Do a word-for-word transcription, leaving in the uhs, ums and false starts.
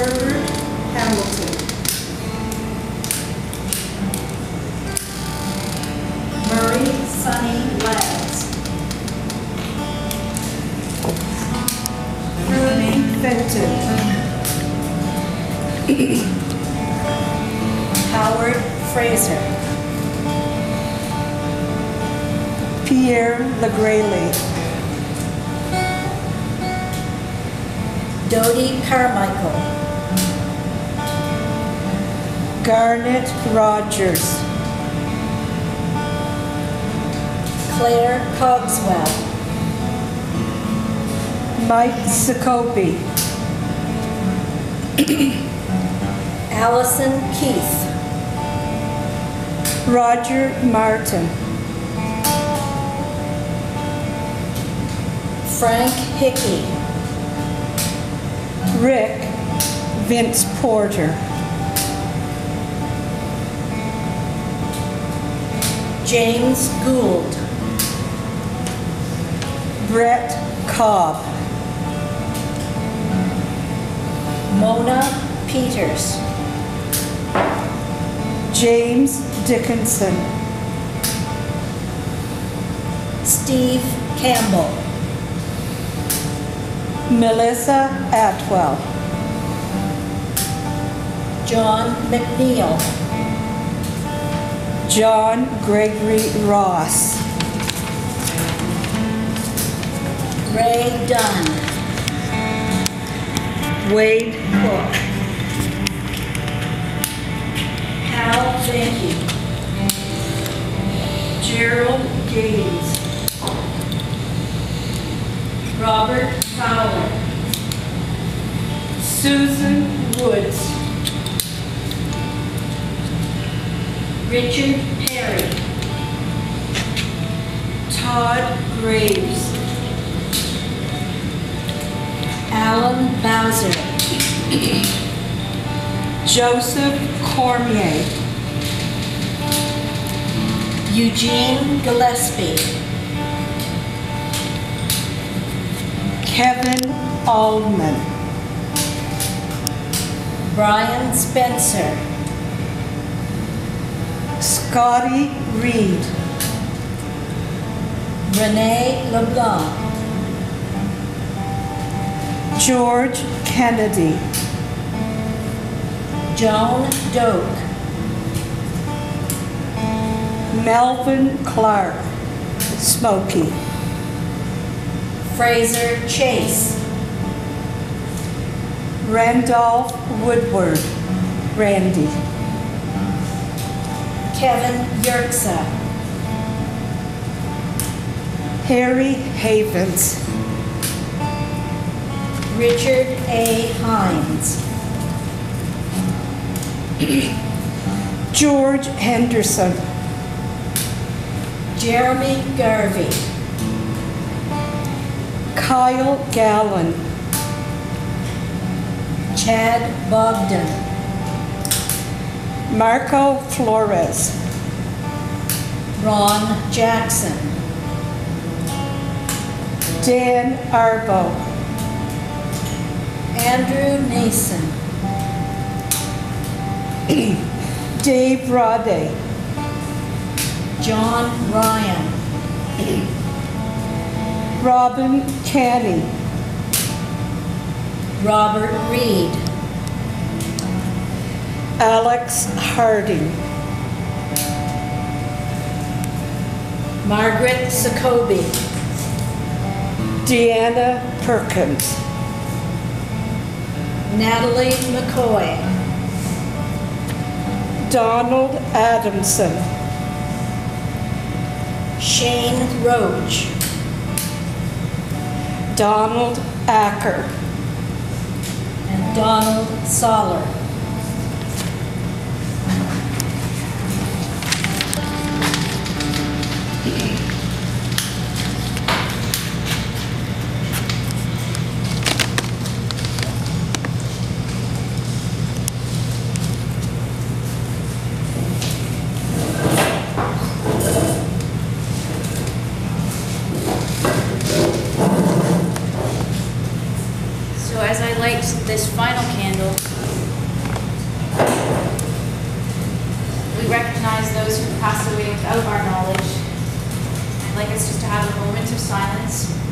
Herbert Hamilton. Murray Sonny Lads. Curly Fenton. Howard Fraser. Pierre LeGreley. Dodie Carmichael. Garnet Rogers. Claire Cogswell. Mike Jacoby. Allison Keith. Roger Martin. Frank Hickey. Rick Vince Porter. James Gould. Brett Cobb. Mona Peters. James Dickinson. Steve Campbell. Melissa Atwell. John McNeil. John Gregory Ross. Ray Dunn. Wade Cook. Hal Benke. Gerald Gaines. Robert Fowler. Susan Woods. Richard Perry. Todd Graves. Alan Bowser. Joseph Cormier. Eugene Gillespie. Kevin Aldman. Brian Spencer. Scotty Reed. Renee LeBlanc. George Kennedy. Joan Doak. Melvin Clark. Smokey. Fraser Chase. Randolph Woodward. Randy. Kevin Yerxa. Harry Havens. Richard A. Hines. George Henderson. Jeremy Garvey. Kyle Gallen. Chad Bogdan. Marco Flores. Ron Jackson. Dan Arbo. Andrew Nason. Dave Rade. John Ryan. Robin Canny. Robert Reed. Alex Harding. Margaret Jacoby. Deanna Perkins. Natalie McCoy. Donald Adamson. Shane Roach. Donald Acker. And Donald Soller. As I like light this final candle, we recognize those who passed away without our knowledge. I'd like us just to have a moment of silence